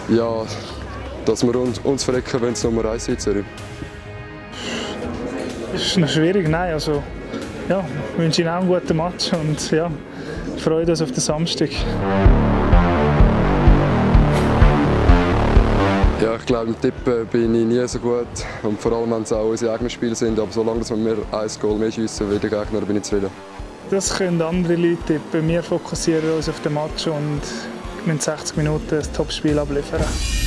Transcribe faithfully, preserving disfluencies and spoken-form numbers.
Ja, dass wir uns, uns verrecken, wenn es Nummer eins ist. Das ist noch schwierig, nein. Also, ja, ich wünsche Ihnen auch einen guten Match und ja, freue uns auf den Samstag. Ja, ich glaube, im Tippen bin ich nie so gut. Und vor allem, wenn es auch unsere eigenen Spiele sind. Aber solange wir ein Goal mehr schiessen wie der Gegner, bin ich zufrieden. Das können andere Leute tippen. Wir fokussieren uns auf den Match und in sechzig Minuten ein Top-Spiel abliefern.